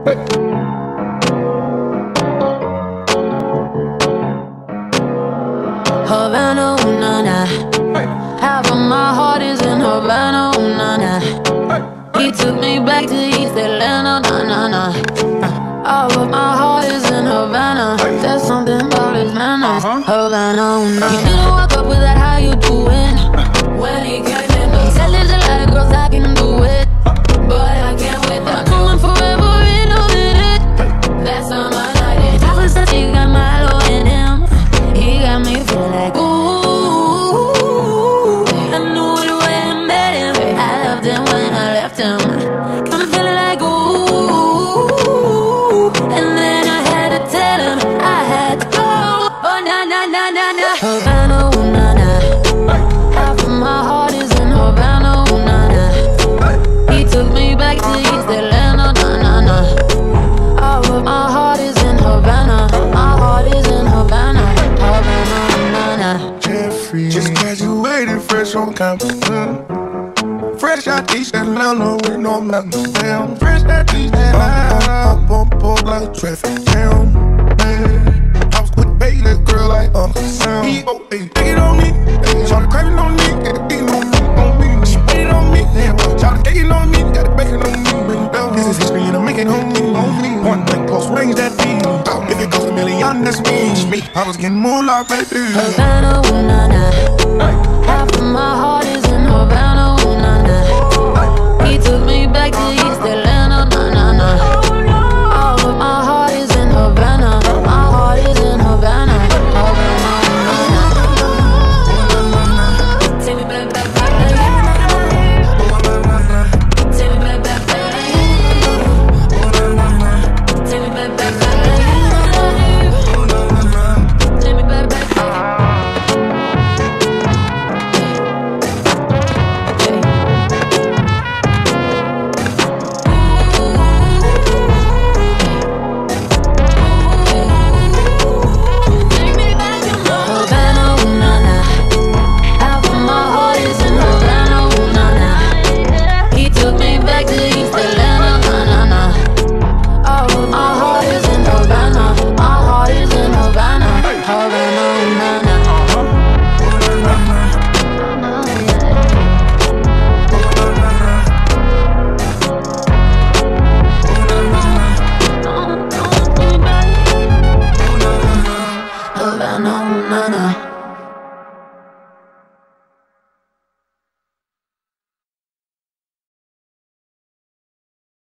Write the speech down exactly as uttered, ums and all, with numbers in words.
Havana, ooh, na na. Half of my heart is in Havana, ooh, na na. He took me back to East Atlanta, na na na. All of my heart is in Havana. There's something about his manners. Havana, ooh, na na. He didn't walk up with that, how you doing? When he came in, he said there's a lot of girls I can do it, but I can't wait. I'm going forever in a minute. That's on my night. I was such a got my low in him. He got me feeling like ooh. I knew it when I met him. I loved him when I left him. I'm feeling like ooh. And then I had to tell him I had to go. Oh na na na na na. Havana, ooh, na na. Half of my heart is in Havana, ooh, na na. He took me back to East Atlanta, na na na. All of my heart is in Havana. My heart is in Havana. Havana, na na. Jeffrey, just graduated fresh on campus. Mm. Fresh out East Atlanta with no mountains down. Fresh out East Atlanta, up on pole like traffic jam. Man, I was with Bailey, girl like Uncle Sam. He go, hey, take it on me. Hey, try to crave it on me, get it beating on me, on me. She put it on me, damn. Try to take it on me, got it bacon on me, bring it down. This is history and I'm making on me, on me. One thing close range that beat. If it goes a million, that's me. me. I was getting more like baby. Havana, ooh, na na. Half of my heart is in Havana, ooh, na na. He took me back to East Atlanta.